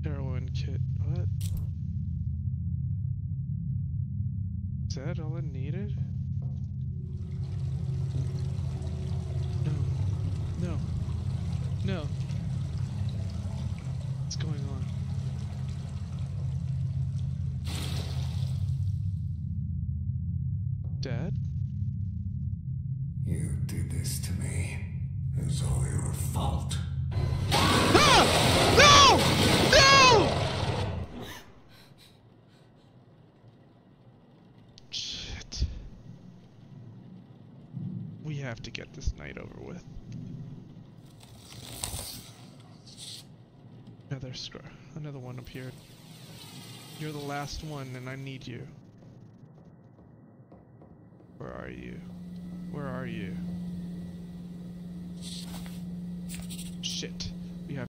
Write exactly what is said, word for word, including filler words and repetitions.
Heroin kit. What? Is that all it needed? No. No. No. What's going on? Dad? You did this to me. It's all your fault. Ah! No! No! Shit. We have to get this night over with. Another scr- another one appeared. You're the last one and I need you. Where are you? Where are you? Shit.